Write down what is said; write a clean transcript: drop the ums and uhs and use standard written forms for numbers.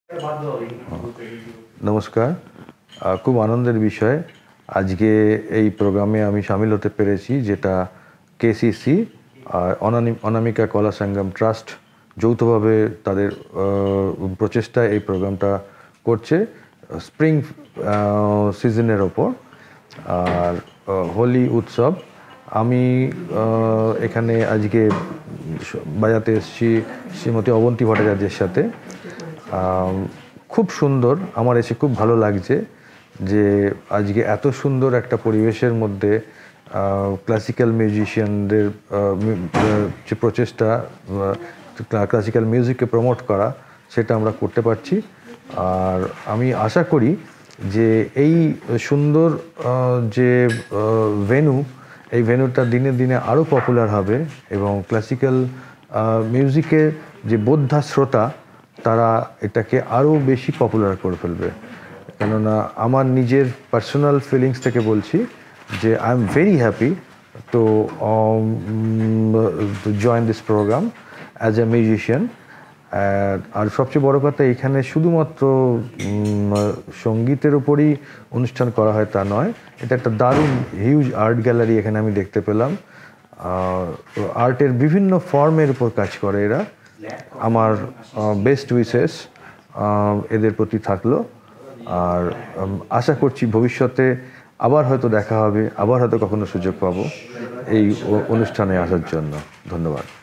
নমস্কার, খুব আনন্দের বিষয় আজকে এই প্রোগ্রামে আমি শামিল হতে পেরেছি, যেটা কেসিসি আর অনামিকা কলা সংগম ট্রাস্ট যৌথভাবে তাদের প্রচেষ্টায় এই প্রোগ্রামটা করছে স্প্রিং সিজনের ওপর। আর হোলি উৎসব আমি এখানে আজকে বাজাতে এসেছি শ্রীমতী অবন্তী ভট্টাচার্যের সাথে। খুব সুন্দর, আমার এসে খুব ভালো লাগছে যে আজকে এত সুন্দর একটা পরিবেশের মধ্যে ক্লাসিক্যাল মিউজিশিয়ানদের যে প্রচেষ্টা ক্লাসিক্যাল মিউজিককে প্রমোট করা, সেটা আমরা করতে পারছি। আর আমি আশা করি যে এই সুন্দর যে এই ভেন্যুটা দিনে দিনে আরও পপুলার হবে এবং ক্লাসিক্যাল মিউজিকের যে বোদ্ধা শ্রোতা তারা এটাকে আরও বেশি পপুলার করে ফেলবে। কেননা আমার নিজের পার্সোনাল ফিলিংস থেকে বলছি যে I am very happy to join this programme as a musician. আর সবচেয়ে বড় কথা, এখানে শুধুমাত্র সঙ্গীতের উপরই অনুষ্ঠান করা হয় তা নয়, এটা একটা দারুণ হিউজ আর্ট গ্যালারি এখানে আমি দেখতে পেলাম। আর্টের বিভিন্ন ফর্মের উপর কাজ করে এরা। আমার বেস্ট উইশেস এদের প্রতি থাকলো। আর আশা করছি ভবিষ্যতে আবার হয়তো দেখা হবে, আবার হয়তো কখনো সুযোগ পাবো এই অনুষ্ঠানে আসার জন্য। ধন্যবাদ।